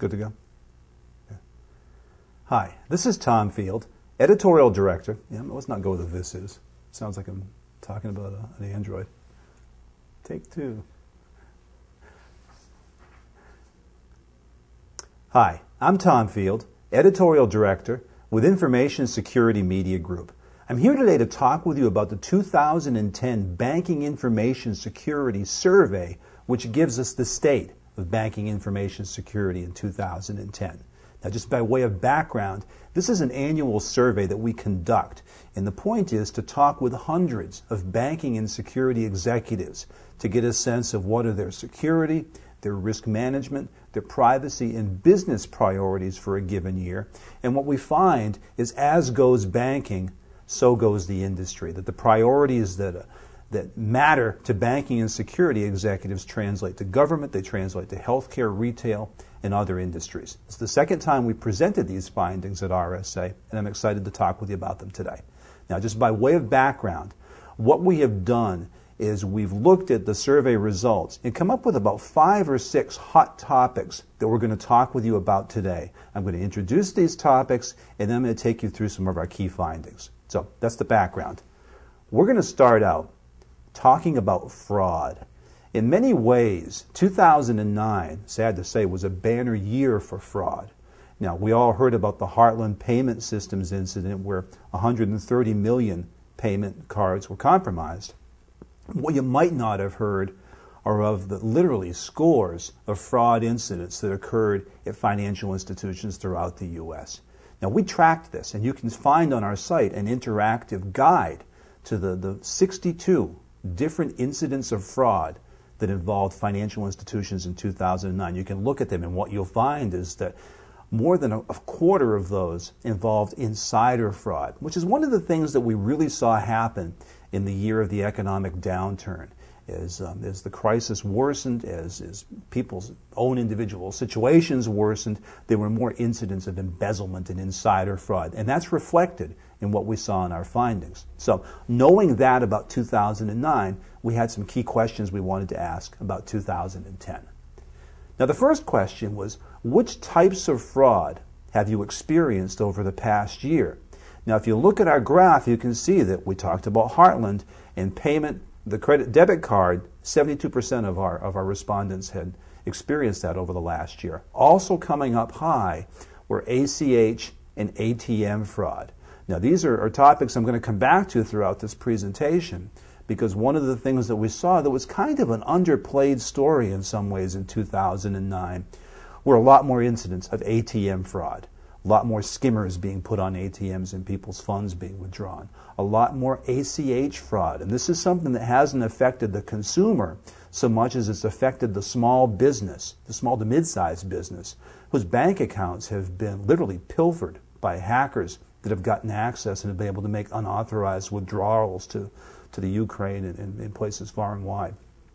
Good to go? Yeah. Hi, this is Tom Field, Editorial Director. Yeah, let's not go with the "this is." Sounds like I'm talking about an Android. Take two. Hi, I'm Tom Field, Editorial Director with Information Security Media Group. I'm here today to talk with you about the 2010 Banking Information Security Survey, which gives us the state of banking information security in 2010. Now, just by way of background, this is an annual survey that we conduct, and the point is to talk with hundreds of banking and security executives to get a sense of what are their security, their risk management, their privacy, and business priorities for a given year. And what we find is as goes banking, so goes the industry, that the priorities that matter to banking and security executives translate to government, they translate to healthcare, retail, and other industries. It's the second time we presented these findings at RSA, and I'm excited to talk with you about them today. Now, just by way of background, what we have done is we've looked at the survey results and come up with about 5 or 6 hot topics that we're going to talk with you about today. I'm going to introduce these topics, and then I'm going to take you through some of our key findings. So that's the background. We're going to start out talking about fraud. In many ways, 2009, sad to say, was a banner year for fraud. Now, we all heard about the Heartland Payment Systems incident where 130 million payment cards were compromised. What you might not have heard are of the literally scores of fraud incidents that occurred at financial institutions throughout the U.S. Now, we tracked this, and you can find on our site an interactive guide to the 62 different incidents of fraud that involved financial institutions in 2009. You can look at them, and what you'll find is that more than a quarter of those involved insider fraud, which is one of the things that we really saw happen in the year of the economic downturn. As the crisis worsened, as people's own individual situations worsened, there were more incidents of embezzlement and insider fraud. And that's reflected in what we saw in our findings. So knowing that about 2009, we had some key questions we wanted to ask about 2010. Now, the first question was, which types of fraud have you experienced over the past year? Now, if you look at our graph, you can see that we talked about Heartland and payment. The credit debit card, 72% of our respondents had experienced that over the last year. Also coming up high were ACH and ATM fraud. Now, these are topics I'm going to come back to throughout this presentation, because one of the things that we saw that was kind of an underplayed story in some ways in 2009 were a lot more incidents of ATM fraud. A lot more skimmers being put on ATMs and people's funds being withdrawn. A lot more ACH fraud. And this is something that hasn't affected the consumer so much as it's affected the small business, the small to mid-sized business, whose bank accounts have been literally pilfered by hackers that have gotten access and have been able to make unauthorized withdrawals to the Ukraine and in places far and wide.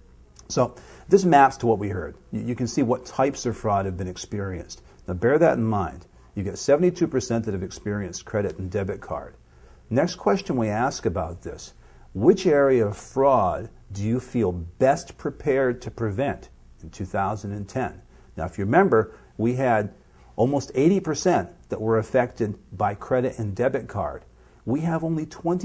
So this maps to what we heard. You can see what types of fraud have been experienced. Now bear that in mind. You get 72% that have experienced credit and debit card. Next question we ask about this: which area of fraud do you feel best prepared to prevent in 2010? Now, if you remember, we had almost 80% that were affected by credit and debit card. We have only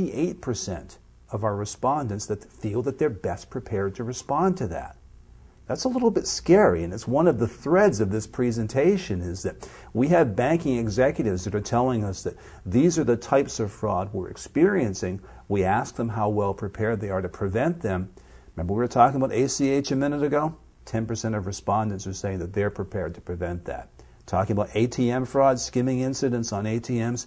28% of our respondents that feel that they're best prepared to respond to that. That's a little bit scary, and it's one of the threads of this presentation is that we have banking executives that are telling us that these are the types of fraud we're experiencing. We ask them how well prepared they are to prevent them. Remember we were talking about ACH a minute ago? 10% of respondents are saying that they're prepared to prevent that. Talking about ATM fraud, skimming incidents on ATMs,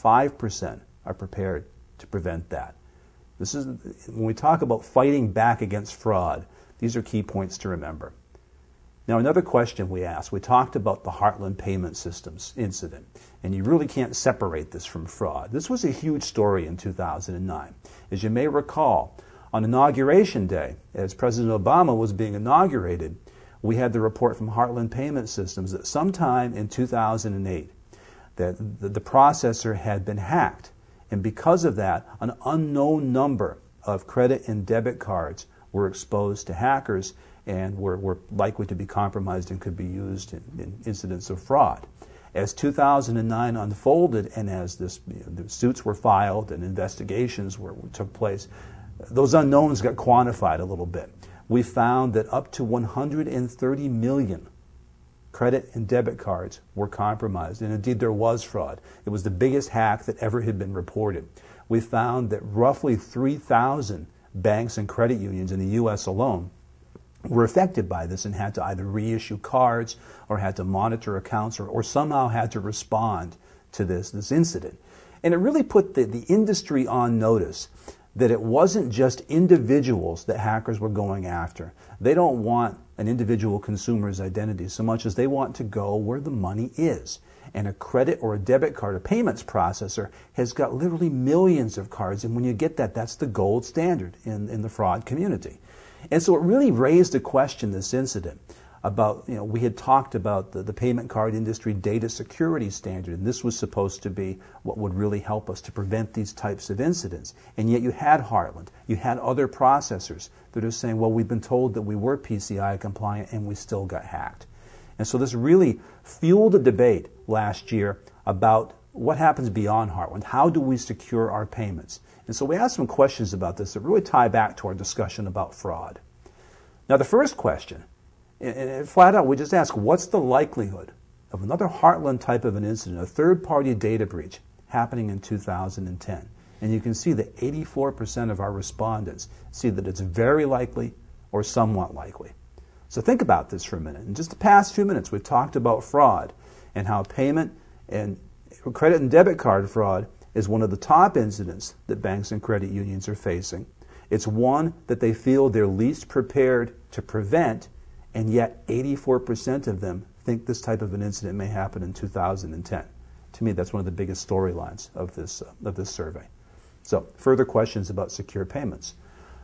5% are prepared to prevent that. This is when we talk about fighting back against fraud. These are key points to remember. Now, another question we asked, we talked about the Heartland Payment Systems incident, and you really can't separate this from fraud. This was a huge story in 2009. As you may recall, on Inauguration Day, as President Obama was being inaugurated, we had the report from Heartland Payment Systems that sometime in 2008, that the processor had been hacked, and because of that, an unknown number of credit and debit cards were exposed to hackers and were likely to be compromised and could be used in incidents of fraud. As 2009 unfolded and as the suits were filed and investigations took place, those unknowns got quantified a little bit. We found that up to 130 million credit and debit cards were compromised, and indeed there was fraud. It was the biggest hack that ever had been reported. We found that roughly 3,000 banks and credit unions in the U.S. alone were affected by this and had to either reissue cards or had to monitor accounts or somehow had to respond to this incident. And it really put the industry on notice that it wasn't just individuals that hackers were going after. They don't want an individual consumer's identity so much as they want to go where the money is. And a credit or a debit card, a payments processor, has got literally millions of cards. And when you get that, that's the gold standard in the fraud community. And so it really raised a question, this incident, about, we had talked about the payment card industry data security standard, and this was supposed to be what would really help us to prevent these types of incidents. And yet you had Heartland, you had other processors that are saying, well, we've been told that we were PCI compliant and we still got hacked. And so this really fueled a debate last year about what happens beyond Heartland. How do we secure our payments? And so we asked some questions about this that really tie back to our discussion about fraud. Now the first question, and flat out we just ask, what's the likelihood of another Heartland type of an incident, a third-party data breach, happening in 2010? And you can see that 84% of our respondents see that it's very likely or somewhat likely. So think about this for a minute. In just the past few minutes, we've talked about fraud and how payment and credit and debit card fraud is one of the top incidents that banks and credit unions are facing. It's one that they feel they're least prepared to prevent, and yet 84% of them think this type of an incident may happen in 2010. To me, that's one of the biggest storylines of this survey. So, further questions about secure payments.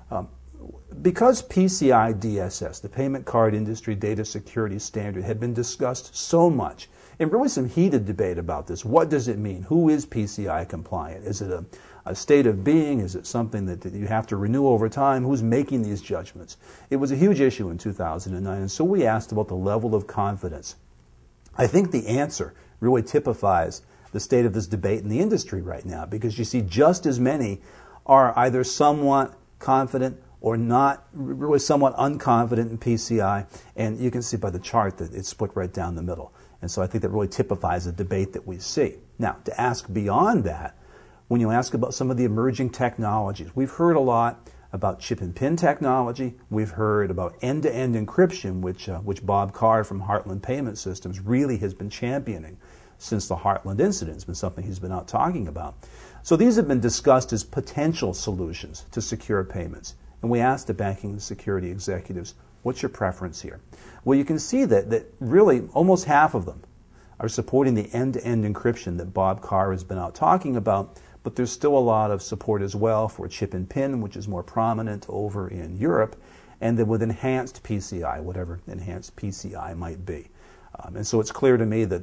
Because PCI DSS, the Payment Card Industry Data Security Standard, had been discussed so much, and really some heated debate about this. What does it mean? Who is PCI compliant? Is it a state of being? Is it something that you have to renew over time? Who's making these judgments? It was a huge issue in 2009, and so we asked about the level of confidence. I think the answer really typifies the state of this debate in the industry right now, because you see just as many are either somewhat confident or not, really somewhat unconfident in PCI, and you can see by the chart that it's split right down the middle. And so I think that really typifies the debate that we see. Now, to ask beyond that, when you ask about some of the emerging technologies, we've heard a lot about chip and pin technology. We've heard about end-to-end encryption, which Bob Carr from Heartland Payment Systems really has been championing since the Heartland incident. It's been something he's been out talking about. So these have been discussed as potential solutions to secure payments. And we asked the banking and security executives, what's your preference here? Well, you can see that really almost half of them are supporting the end-to-end encryption that Bob Carr has been out talking about, but there's still a lot of support as well for chip and pin, which is more prominent over in Europe, and then with enhanced PCI, whatever enhanced PCI might be. And so it's clear to me that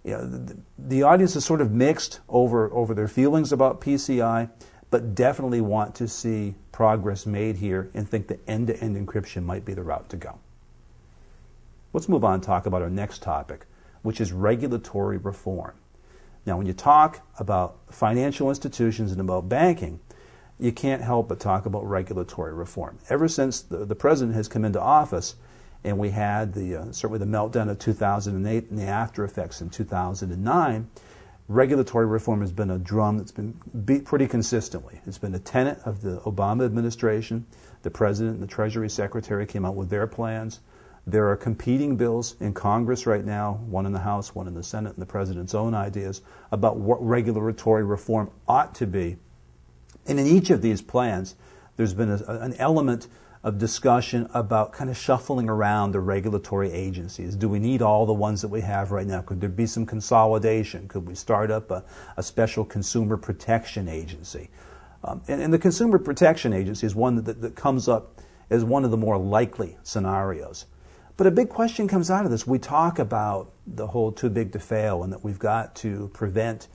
the audience is sort of mixed over their feelings about PCI, but definitely want to see progress made here and think that end-to-end encryption might be the route to go. Let's move on and talk about our next topic, which is regulatory reform. Now, when you talk about financial institutions and about banking, you can't help but talk about regulatory reform. Ever since the president has come into office, and we had certainly the meltdown of 2008 and the after effects in 2009, regulatory reform has been a drum that's been beat pretty consistently. It's been a tenet of the Obama administration. The president and the Treasury Secretary came out with their plans. There are competing bills in Congress right now, one in the House, one in the Senate, and the president's own ideas about what regulatory reform ought to be. And in each of these plans, there's been an element of discussion about kind of shuffling around the regulatory agencies. Do we need all the ones that we have right now? Could there be some consolidation? Could we start up a special consumer protection agency? And the Consumer Protection Agency is one that comes up as one of the more likely scenarios. But a big question comes out of this. We talk about the whole too big to fail and that we've got to prevent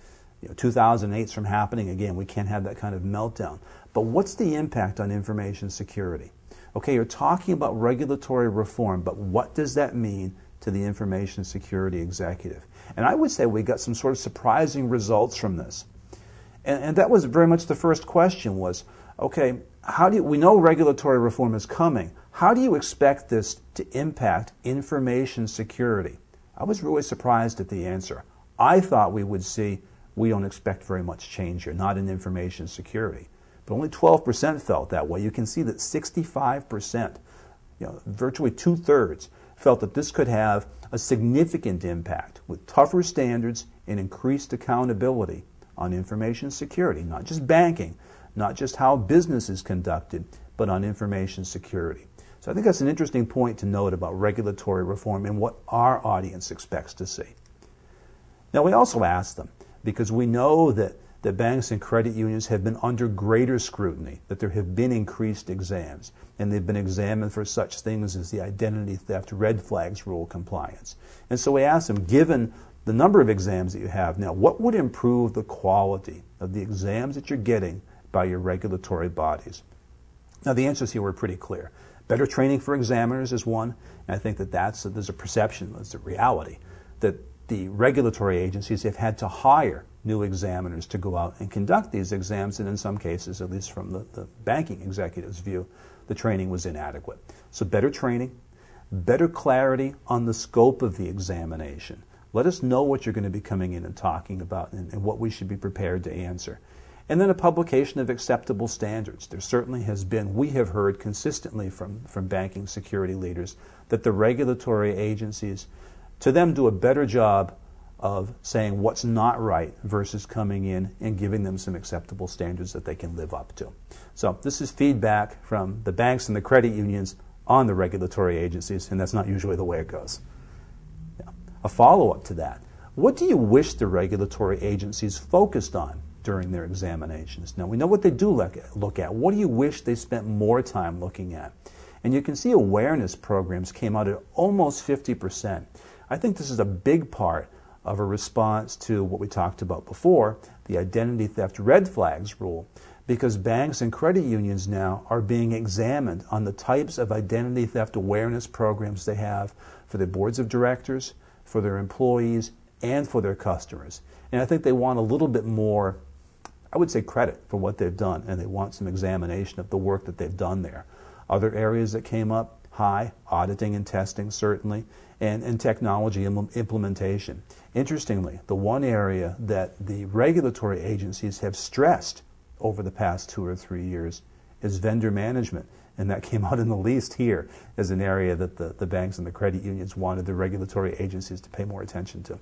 2008 from happening again. We can't have that kind of meltdown. But what's the impact on information security? Okay, you're talking about regulatory reform, but what does that mean to the information security executive? And I would say we got some sort of surprising results from this. And that was very much the first question was, okay, we know regulatory reform is coming. How do you expect this to impact information security? I was really surprised at the answer. I thought we would see, we don't expect very much change here, not in information security. But only 12% felt that way. You can see that 65%, virtually two-thirds, felt that this could have a significant impact with tougher standards and increased accountability on information security, not just banking, not just how business is conducted, but on information security. So I think that's an interesting point to note about regulatory reform and what our audience expects to see. Now, we also asked them, because we know that banks and credit unions have been under greater scrutiny, that there have been increased exams, and they've been examined for such things as the identity theft red flags rule compliance. And so we asked them, given the number of exams that you have now, what would improve the quality of the exams that you're getting by your regulatory bodies? Now, the answers here were pretty clear. Better training for examiners is one, and I think that there's a perception, there's a reality, that the regulatory agencies have had to hire new examiners to go out and conduct these exams, and in some cases, at least from the banking executive's view, the training was inadequate. So better training, better clarity on the scope of the examination. Let us know what you're going to be coming in and talking about and what we should be prepared to answer. And then a publication of acceptable standards. There certainly has been, we have heard consistently from banking security leaders that the regulatory agencies, to them, do a better job of saying what's not right versus coming in and giving them some acceptable standards that they can live up to. So this is feedback from the banks and the credit unions on the regulatory agencies, and that's not usually the way it goes. A follow-up to that, what do you wish the regulatory agencies focused on during their examinations? Now, we know what they do look at. What do you wish they spent more time looking at? And you can see awareness programs came out at almost 50%. I think this is a big part of a response to what we talked about before, the identity theft red flags rule, because banks and credit unions now are being examined on the types of identity theft awareness programs they have for their boards of directors, for their employees, and for their customers. And I think they want a little bit more, I would say, credit for what they've done, and they want some examination of the work that they've done there. Other areas that came up high, auditing and testing certainly, and technology implementation. Interestingly, the one area that the regulatory agencies have stressed over the past 2 or 3 years is vendor management. And that came out in the least here as an area that the banks and the credit unions wanted the regulatory agencies to pay more attention to.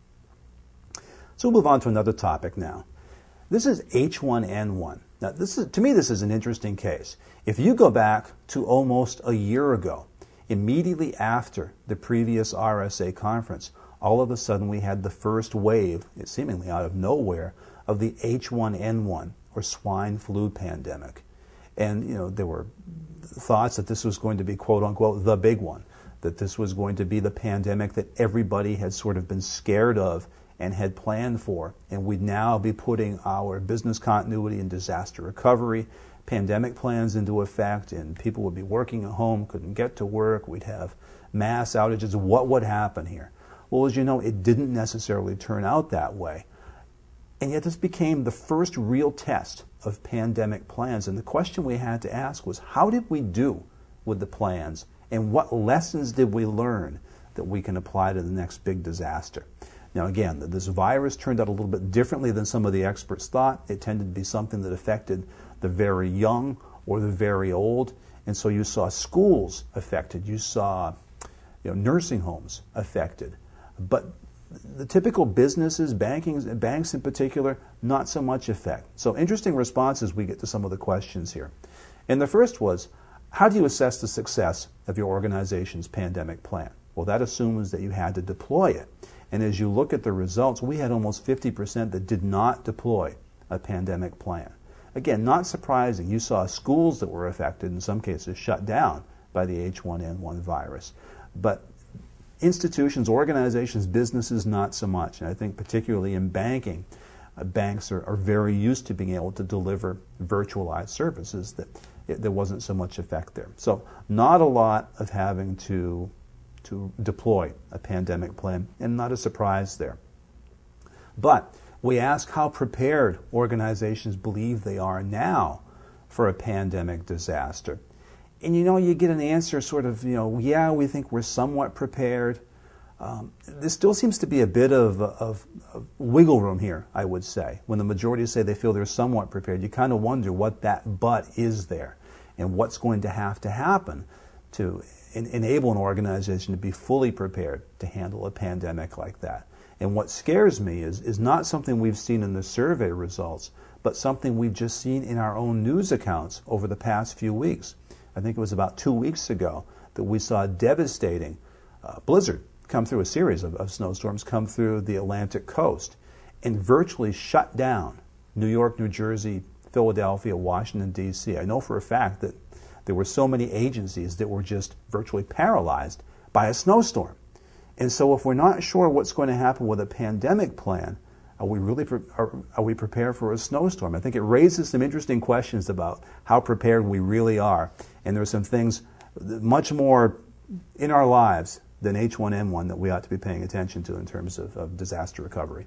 So we'll move on to another topic now. This is H1N1. Now, to me, this is an interesting case. If you go back to almost a year ago, immediately after the previous RSA conference, all of a sudden we had the first wave, seemingly out of nowhere, of the H1N1, or swine flu pandemic. And, there were thoughts that this was going to be, quote unquote, the big one, that this was going to be the pandemic that everybody had sort of been scared of and had planned for. And we'd now be putting our business continuity and disaster recovery pandemic plans into effect, and people would be working at home, couldn't get to work, we'd have mass outages. What would happen here? Well, as you know, it didn't necessarily turn out that way. And yet this became the first real test of pandemic plans. And the question we had to ask was, how did we do with the plans? And what lessons did we learn that we can apply to the next big disaster? Now again, this virus turned out a little bit differently than some of the experts thought. It tended to be something that affected the very young or the very old. And so you saw schools affected. You saw nursing homes affected. But the typical businesses, banks in particular, not so much effect. So interesting responses we get to some of the questions here. And the first was, how do you assess the success of your organization's pandemic plan? Well, that assumes that you had to deploy it. And as you look at the results, we had almost 50% that did not deploy a pandemic plan. Again, not surprising. You saw schools that were affected, in some cases shut down by the H1N1 virus. But institutions, organizations, businesses, not so much. And I think particularly in banking, banks are very used to being able to deliver virtualized services that there wasn't so much effect there. So not a lot of having to deploy a pandemic plan, and not a surprise there. But we ask how prepared organizations believe they are now for a pandemic disaster. And you get an answer sort of, yeah, we think we're somewhat prepared. There still seems to be a bit of wiggle room here, I would say. When the majority say they feel they're somewhat prepared, you kind of wonder what that but is there and what's going to happen to enable an organization to be fully prepared to handle a pandemic like that. And what scares me is not something we've seen in the survey results, but something we've just seen in our own news accounts over the past few weeks. I think it was about 2 weeks ago that we saw a devastating blizzard come through, a series of snowstorms come through the Atlantic coast and virtually shut down New York, New Jersey, Philadelphia, Washington, D.C. I know for a fact that there were so many agencies that were just virtually paralyzed by a snowstorm. And so if we're not sure what's going to happen with a pandemic plan, are we prepared for a snowstorm? I think it raises some interesting questions about how prepared we really are. And there are some things much more in our lives than H1N1 that we ought to be paying attention to in terms of disaster recovery.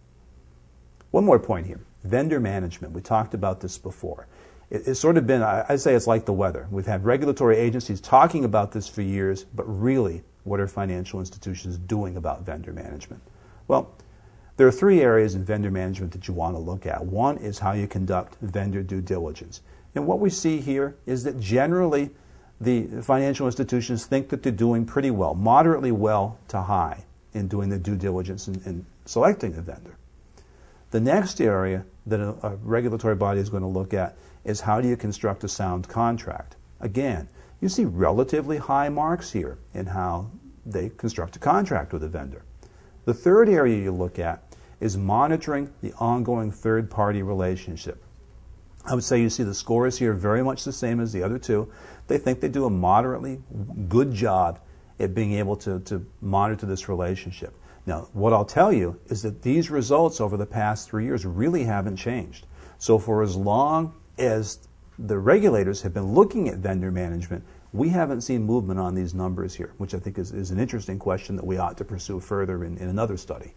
One more point here, vendor management. We talked about this before. It's sort of been, I say it's like the weather. We've had regulatory agencies talking about this for years, but really, what are financial institutions doing about vendor management? Well, there are 3 areas in vendor management that you want to look at. One is how you conduct vendor due diligence. And what we see here is that generally the financial institutions think that they're doing pretty well, moderately well to high in doing the due diligence and selecting a vendor. The next area that a regulatory body is going to look at is how do you construct a sound contract. Again, you see relatively high marks here in how they construct a contract with a vendor. The third area you look at is monitoring the ongoing third-party relationship. I would say you see the scores here very much the same as the other 2. They think they do a moderately good job at being able to monitor this relationship. Now, what I'll tell you is that these results over the past 3 years really haven't changed. So for as long as the regulators have been looking at vendor management, we haven't seen movement on these numbers here, which I think is an interesting question that we ought to pursue further in another study.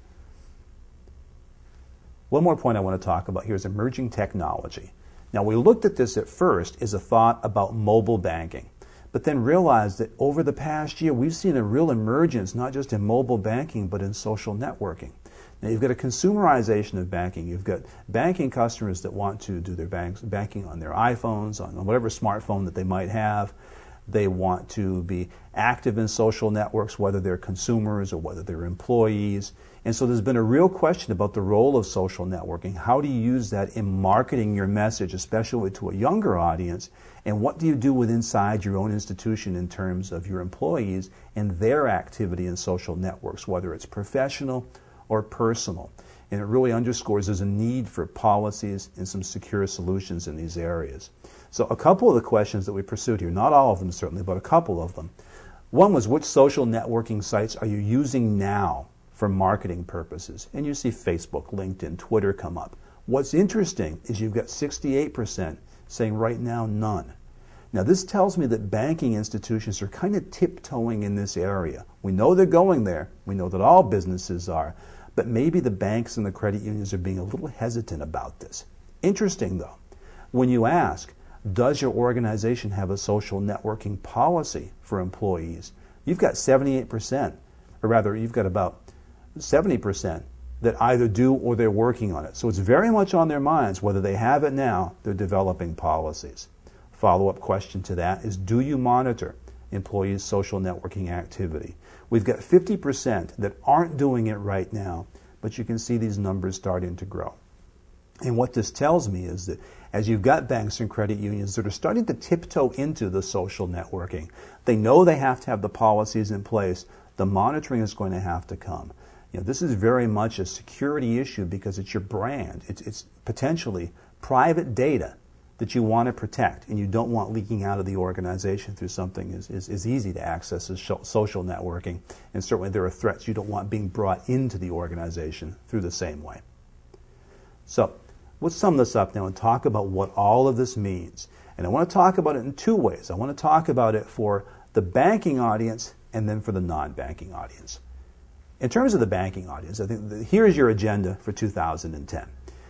One more point I want to talk about here is emerging technology. Now, we looked at this at first as a thought about mobile banking, but then realized that over the past year, we've seen a real emergence, not just in mobile banking, but in social networking. Now, you've got a consumerization of banking. You've got banking customers that want to do their banking on their iPhones, on whatever smartphone that they might have. They want to be active in social networks, whether they're consumers or whether they're employees. And so there's been a real question about the role of social networking. How do you use that in marketing your message, especially to a younger audience? And what do you do with inside your own institution in terms of your employees and their activity in social networks, whether it's professional or personal? And it really underscores there's a need for policies and some secure solutions in these areas. So a couple of the questions that we pursued here, not all of them certainly, but a couple of them. One was, which social networking sites are you using now for marketing purposes? And you see Facebook, LinkedIn, Twitter come up. What's interesting is you've got 68% saying right now none. Now this tells me that banking institutions are kind of tiptoeing in this area. We know they're going there. We know that all businesses are. But maybe the banks and the credit unions are being a little hesitant about this. Interesting though, when you ask, does your organization have a social networking policy for employees? You've got 78%, or rather you've got about 70% that either do or they're working on it. So it's very much on their minds. Whether they have it now, they're developing policies. Follow-up question to that is, do you monitor employees' social networking activity? We've got 50% that aren't doing it right now, but you can see these numbers starting to grow. And what this tells me is that as you've got banks and credit unions that are starting to tiptoe into the social networking, they know they have to have the policies in place. The monitoring is going to have to come. This is very much a security issue because it's your brand. It's potentially private data that you want to protect and you don't want leaking out of the organization through something as easy to access as social networking. And certainly there are threats you don't want being brought into the organization through the same way. So let's sum this up now and talk about what all of this means. And I want to talk about it in two ways. I want to talk about it for the banking audience and then for the non-banking audience. In terms of the banking audience, I think here's your agenda for 2010.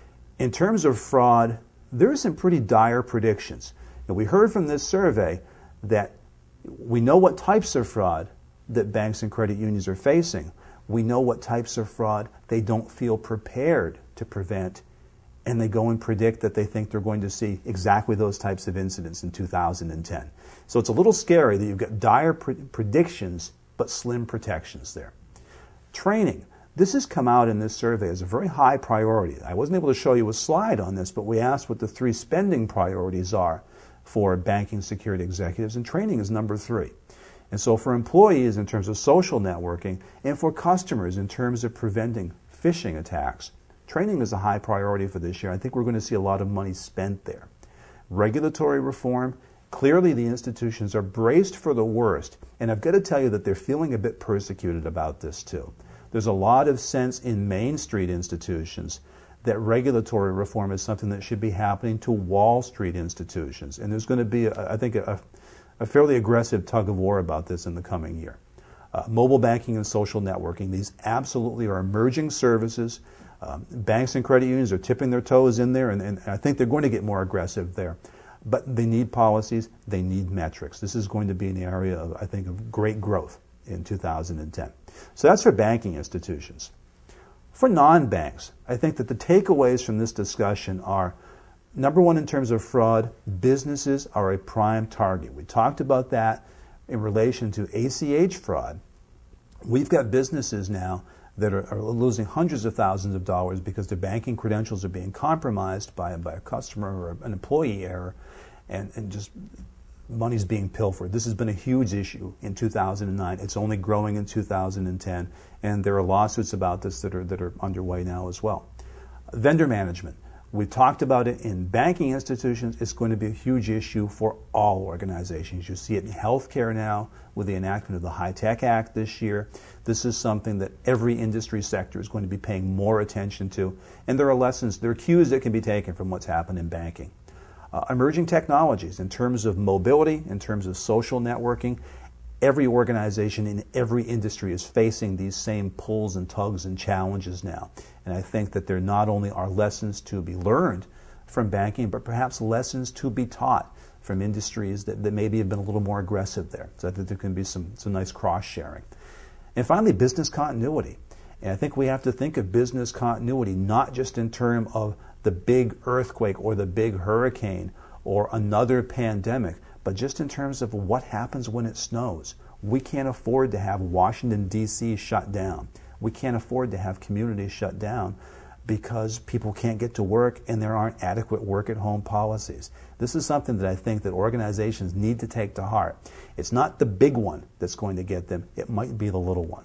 In terms of fraud, there are some pretty dire predictions. And we heard from this survey that we know what types of fraud that banks and credit unions are facing. We know what types of fraud they don't feel prepared to prevent, and they go and predict that they think they're going to see exactly those types of incidents in 2010. So it's a little scary that you've got dire predictions but slim protections there. Training. This has come out in this survey as a very high priority. I wasn't able to show you a slide on this, but we asked what the 3 spending priorities are for banking security executives, and training is number 3. And so for employees in terms of social networking, and for customers in terms of preventing phishing attacks, training is a high priority for this year. I think we're going to see a lot of money spent there. Regulatory reform, clearly the institutions are braced for the worst, and I've got to tell you that they're feeling a bit persecuted about this too. There's a lot of sense in Main Street institutions that regulatory reform is something that should be happening to Wall Street institutions, and there's going to be, I think, a fairly aggressive tug of war about this in the coming year. Mobile banking and social networking, these absolutely are emerging services. Banks and credit unions are tipping their toes in there, and I think they're going to get more aggressive there. But they need policies, they need metrics. This is going to be an area, of, I think, of great growth in 2010. So that's for banking institutions. For non-banks, I think that the takeaways from this discussion are, number one, in terms of fraud, businesses are a prime target. We talked about that in relation to ACH fraud. We've got businesses now that are losing hundreds of thousands of dollars because their banking credentials are being compromised by a customer or an employee error, and just money's being pilfered. This has been a huge issue in 2009. It's only growing in 2010, and there are lawsuits about this that are underway now as well. Vendor management. We've talked about it in banking institutions. It's going to be a huge issue for all organizations. You see it in healthcare now with the enactment of the High-Tech Act this year. This is something that every industry sector is going to be paying more attention to. And there are lessons, there are cues that can be taken from what's happened in banking. Emerging technologies in terms of mobility, in terms of social networking. Every organization in every industry is facing these same pulls and tugs and challenges now. And I think that there not only are lessons to be learned from banking, but perhaps lessons to be taught from industries that maybe have been a little more aggressive there. So I think there can be some nice cross-sharing. And finally, business continuity. And I think we have to think of business continuity not just in terms of the big earthquake or the big hurricane or another pandemic, but just in terms of what happens when it snows. We can't afford to have Washington, D.C. shut down. We can't afford to have communities shut down because people can't get to work and there aren't adequate work-at-home policies. This is something that I think that organizations need to take to heart. It's not the big one that's going to get them. It might be the little one.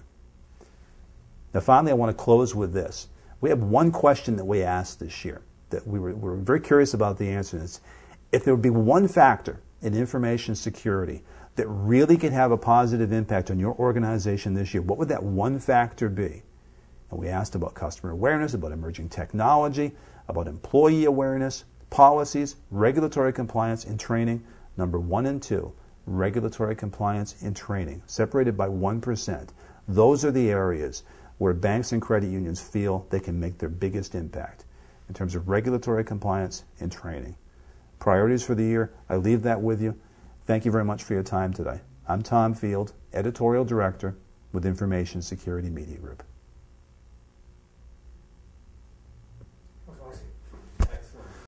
Now, finally, I want to close with this. We have one question that we asked this year that we were very curious about the answer. It's, if there would be one factor in information security that really could have a positive impact on your organization this year, what would that one factor be? And we asked about customer awareness, about emerging technology, about employee awareness, policies, regulatory compliance, and training. Number 1 and 2, regulatory compliance and training, separated by 1%. Those are the areas where banks and credit unions feel they can make their biggest impact in terms of regulatory compliance and training. Priorities for the year, I leave that with you. Thank you very much for your time today. I'm Tom Field, Editorial Director with Information Security Media Group.